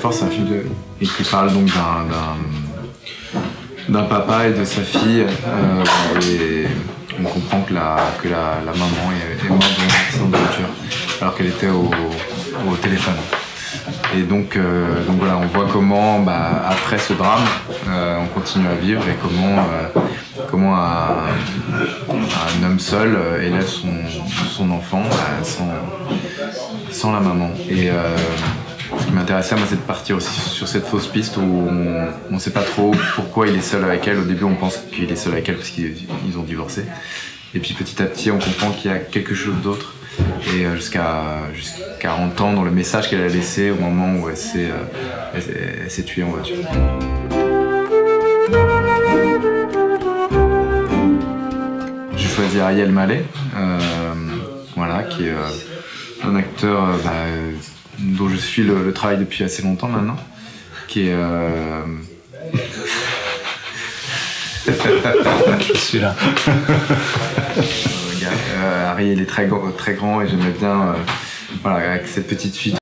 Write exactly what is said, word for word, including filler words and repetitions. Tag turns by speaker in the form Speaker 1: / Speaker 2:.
Speaker 1: Force, c'est un film de... et qui parle donc d'un d'un papa et de sa fille. Euh, et on comprend que la, que la, la maman est, est morte dans un accident de voiture alors qu'elle était au, au téléphone. Et donc, euh, donc voilà, on voit comment, bah, après ce drame, euh, on continue à vivre et comment, euh, comment un, un homme seul élève son, son enfant bah, sans, sans la maman. Et euh, ce qui m'intéressait, moi, c'est de partir aussi sur cette fausse piste où on ne sait pas trop pourquoi il est seul avec elle. Au début, on pense qu'il est seul avec elle parce qu'ils ont divorcé. Et puis petit à petit, on comprend qu'il y a quelque chose d'autre. Et jusqu'à jusqu'à entendre le message qu'elle a laissé au moment où elle s'est euh, elle, elle s'est tuée en voiture. J'ai choisi Ariel Mallet, euh, voilà, qui est euh, un acteur euh, bah, dont je suis le, le travail depuis assez longtemps maintenant, qui est... Euh...
Speaker 2: je suis là.
Speaker 1: Euh, Harry, il est très, très grand et j'aimais bien, euh, voilà, avec cette petite fille.